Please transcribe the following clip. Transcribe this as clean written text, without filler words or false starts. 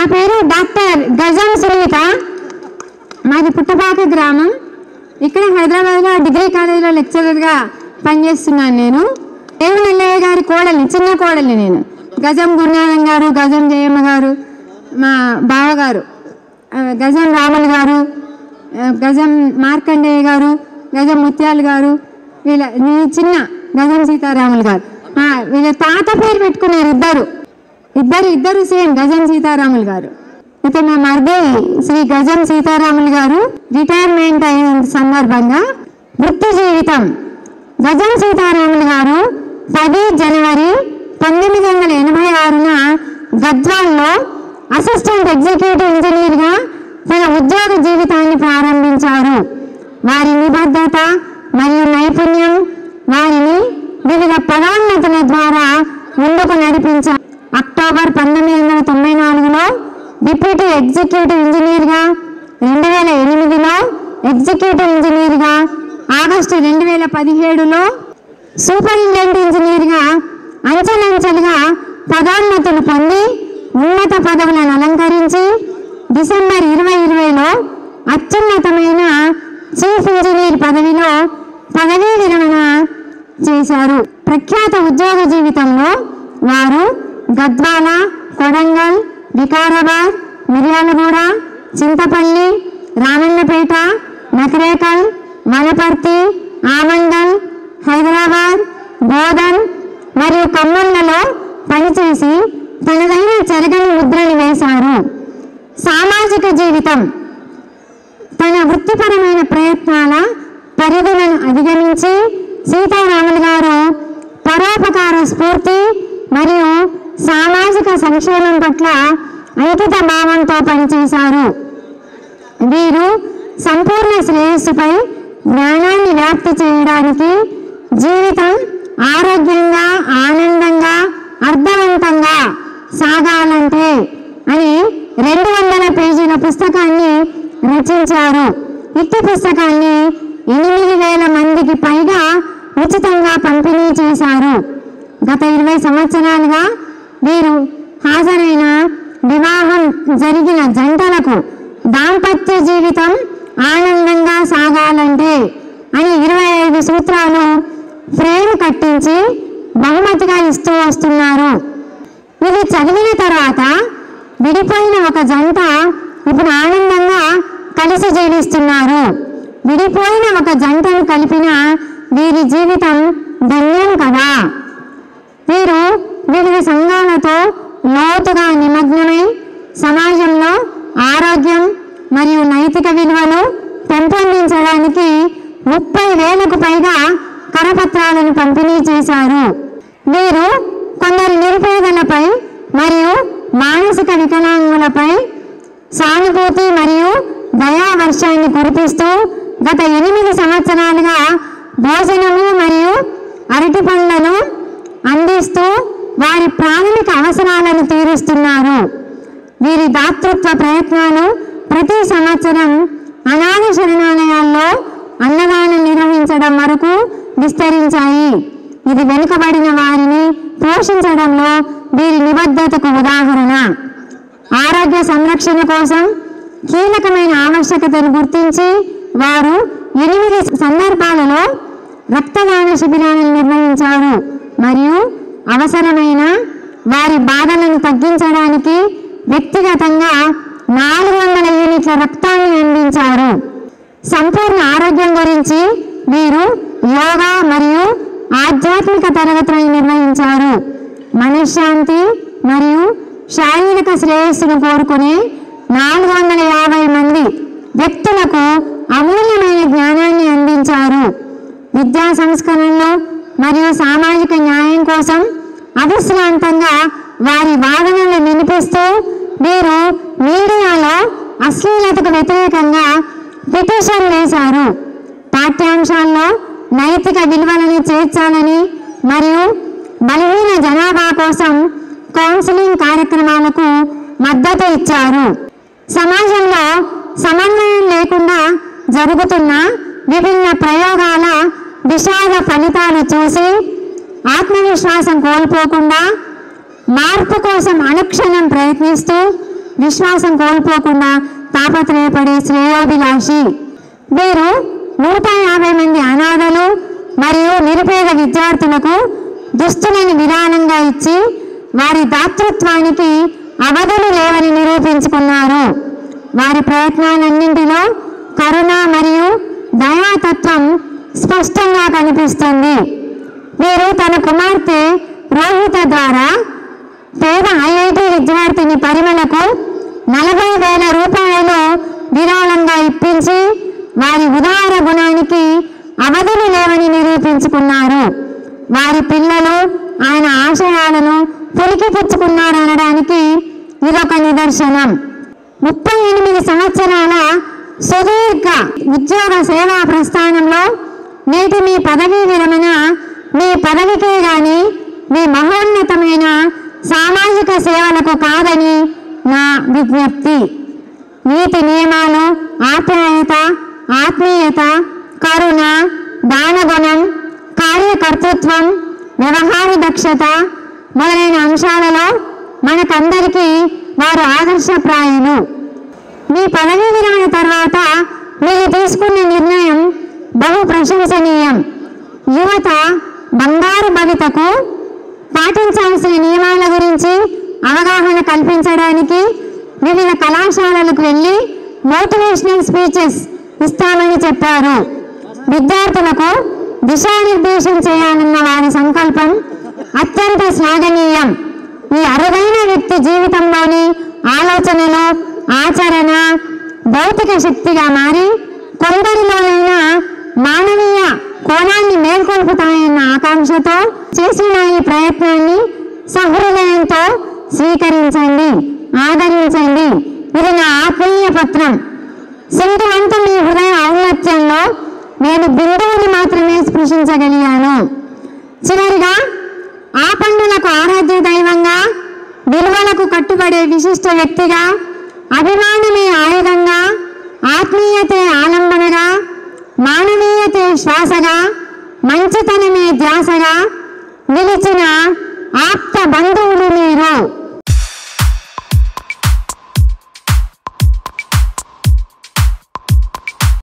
నా పేరు డాక్టర్ గజం సునీత. మాది పుట్టపాక గ్రామం. ఇక్కడ హైదరాబాద్లో డిగ్రీ కాలేజీలో లెక్చరర్గా పనిచేస్తున్నాను. నేను దేవునల్లయ్య గారి కోడల్ని, చిన్న కోడల్ని. నేను గజం గురునాథం గారు, గజం జయమ్మ గారు, మా బావగారు గజం రాములు గారు, గజం మార్కండేయ గారు, గజం ముత్యాలు గారు, వీళ్ళ చిన్న గజం సీతారాములు గారు. వీళ్ళ తాత పేరు పెట్టుకున్నారు ఇద్దరు సేమ్ గజం సీతారాములు గారు. అయితే మా మరిది శ్రీ గజం సీతారాములు గారు రిటైర్మెంట్ అయిన సందర్భంగా వృత్తి జీవితం. గజం సీతారాములు గారు 10 జనవరి 1986న గద్వాల్లో అసిస్టెంట్ ఎగ్జిక్యూటివ్ ఇంజనీర్గా తన ఉద్యోగ జీవితాన్ని ప్రారంభించారు. వారి నిబద్ధత మరియు నైపుణ్యం వారిని వివిధ పదోన్నతుల ద్వారా ముందుకు నడిపించారు. అక్టోబర్ 1994లో డిప్యూటీ ఎగ్జిక్యూటివ్ ఇంజనీర్గా, 2008లో ఎగ్జిక్యూటివ్ ఇంజనీర్గా, ఆగస్టు 2017లో సూపరింటెండెంట్ ఇంజనీర్గా అంచెలంచెలుగా పదోన్నతులు పొంది ఉన్నత పదవులను అలంకరించి డిసెంబర్ 2020లో అత్యున్నతమైన చీఫ్ ఇంజనీర్ పదవిలో పదవీ విరమణ చేశారు. ప్రఖ్యాత ఉద్యోగ జీవితంలో వారు గద్వాల, కొడంగల్, వికారాబాద్, మిర్యాలగూడ, చింతపల్లి, రామన్నపేట, నకరేకల్, వనపర్తి, ఆమంగల్, హైదరాబాద్, బోధన్ మరియు ఖమ్మంలలో పనిచేసి తనదైన చెరగని ముద్రను వేశారు. సామాజిక జీవితం. తన వృత్తిపరమైన ప్రయత్నాల పరిధులను అధిగమించి సీతారాములు గారు పరోపకార స్ఫూర్తి మరియు సామాజిక సంక్షేమం పట్ల అంకిత భావంతో పనిచేశారు. వీరు సంపూర్ణ శ్రేయస్సుపై జ్ఞానాన్ని వ్యాప్తి చేయడానికి జీవితం ఆరోగ్యంగా, ఆనందంగా, అర్థవంతంగా సాగాలంటే అని 200 పేజీల పుస్తకాన్ని రచించారు. ఇట్టి పుస్తకాన్ని 8,000 మందికి పైగా ఉచితంగా పంపిణీ చేశారు. గత 20 సంవత్సరాలుగా వీరు హాజరైన వివాహం జరిగిన జంటలకు దాంపత్య జీవితం ఆనందంగా సాగాలంటే అని 25 సూత్రాలు ఫ్రేమ్ కట్టించి బహుమతిగా ఇస్తూ వస్తున్నారు. ఇది చదివిన తర్వాత విడిపోయిన ఒక జంట ఇప్పుడు ఆనందంగా కలిసి జీవిస్తున్నారు. విడిపోయిన ఒక జంటను కలిపిన వీరి జీవితం ధన్యం కదా. వీరు వివిధ సంఘాలతో లోతుగా నిమగ్నమై సమాజంలో ఆరోగ్యం మరియు నైతిక విలువలు పెంపొందించడానికి 30,000కు పైగా కరపత్రాలను పంపిణీ చేశారు. వీరు కొందరు నిరుపేదలపై మరియు మానసిక వికలాంగులపై సానుభూతి మరియు దయావర్షాన్ని కురిపిస్తూ గత 8 సంవత్సరాలుగా భోజనము మరియు అరటి పండ్లను అందిస్తూ వారి ప్రాథమిక అవసరాలను తీరుస్తున్నారు. వీరి దాతృత్వ ప్రయత్నాలు ప్రతి సంవత్సరం అనాథ శరణాలయాల్లో అన్నదానం నిర్వహించడం వరకు విస్తరించాయి. ఇది వెనుకబడిన వారిని పోషించడంలో వీరి నిబద్ధతకు ఉదాహరణ. ఆరోగ్య సంరక్షణ కోసం కీలకమైన ఆవశ్యకతను గుర్తించి వారు 8 సందర్భాలలో రక్తదాన శిబిరాలను నిర్వహించారు మరియు అవసరమైన వారి బాధలను తగ్గించడానికి వ్యక్తిగతంగా 400 యూనిట్ల రక్తాన్ని అందించారు. సంపూర్ణ ఆరోగ్యం గురించి వీరు యోగా మరియు ఆధ్యాత్మిక తరగతులను నిర్వహించారు. మనశ్శాంతి మరియు శారీరక శ్రేయస్సును కోరుకునే 450 మంది వ్యక్తులకు అమూల్యమైన జ్ఞానాన్ని అందించారు. విద్యా సంస్కరణలు మరియు సామాజిక న్యాయం కోసం అవిశ్రాంతంగా వారి వాదనలు వినిపిస్తూ వీరు మీడియాలో అశ్లీలతకు వ్యతిరేకంగా పిటిషన్ వేశారు. పాఠ్యాంశాల్లో నైతిక విలువలను చేర్చాలని మరియు బలహీన జనాభా కోసం కౌన్సిలింగ్ కార్యక్రమాలకు మద్దతు ఇచ్చారు. సమాజంలో సమన్వయం లేకుండా జరుగుతున్న విభిన్న ప్రయోగాల విషాద ఫలితాలు చూసి ఆత్మవిశ్వాసం కోల్పోకుండా మార్పు కోసం అనుక్షణం ప్రయత్నిస్తూ విశ్వాసం కోల్పోకుండా తాపత్రయపడే శ్రేయోభిలాషి. వీరు 150 మంది అనాథలు మరియు నిరుపేద విద్యార్థులకు దుస్తులను విరాళంగా ఇచ్చి వారి దాతృత్వానికి అవధులు లేవని నిరూపించుకున్నారు. వారి ప్రయత్నాలన్నింటిలో కరుణ మరియు దయాతత్వం స్పష్టంగా కనిపిస్తుంది. వీరు తన కుమార్తె రోహిత ద్వారా పేద ఐఐటి విద్యార్థిని పరిమళకు 40,000 రూపాయలు విరాళంగా ఇప్పించి వారి ఉదార గుణానికి అవధులు లేవని నిరూపించుకున్నారు. వారి పిల్లలు ఆయన ఆశయాలను పులికిపుచ్చుకున్నారనడానికి ఇదొక నిదర్శనం. 38 సంవత్సరాల సుదీర్ఘ ఉద్యోగ సేవా ప్రస్థానంలో నేటి మీ పదవీ విరమణ మీ పదవికే గాని మీ మహోన్నతమైన సామాజిక సేవలకు కాదని నా విజ్ఞప్తి. నీతి నియమాలు, ఆప్యాయత, ఆత్మీయత, కరుణ, దానగుణం, కార్యకర్తృత్వం, వ్యవహార దక్షత మొదలైన అంశాలలో మనకందరికీ వారు ఆదర్శప్రాయులు. మీ పదవీ విరమణ తర్వాత మీరు తీసుకున్న నిర్ణయం బహు ప్రశంసనీయం. యువత బంగారు భవితకు పాటించాల్సిన నియమాల గురించి అవగాహన కల్పించడానికి వివిధ కళాశాలలకు వెళ్ళి మోటివేషనల్ స్పీచెస్ ఇస్తామని చెప్పారు. విద్యార్థులకు దిశానిర్దేశం చేయాలన్న వారి సంకల్పం అత్యంత శ్లాఘనీయం. ఈ అరుదైన వ్యక్తి జీవితంలోని ఆలోచనలు, ఆచరణ భౌతిక శక్తిగా మారి కొందరిలోనైనా మానవీయ కోణాన్ని మేల్కొల్పుతాయన్న ఆకాంక్షతో చేసిన ఈ ప్రయత్నాన్ని సహృదయంతో స్వీకరించండి, ఆదరించండి. ఇది నా ఆత్మీయ పత్రం. సింధువంతు మీ హృదయ ఔన్నత్యంలో నేను బిందువుని మాత్రమే స్పృశించగలిగాను. చివరిగా ఆ పండులకు ఆరాధ్య దైవంగా, విలువలకు కట్టుబడే విశిష్ట వ్యక్తిగా, అభిమానమే ఆయుధంగా, ఆత్మీయతే ఆలంబనగా, మానవీయతే శ్వాసగా, మంచితనమే ధ్యాసగా నిలిచిన ఆప్త బంధువులు మీరు.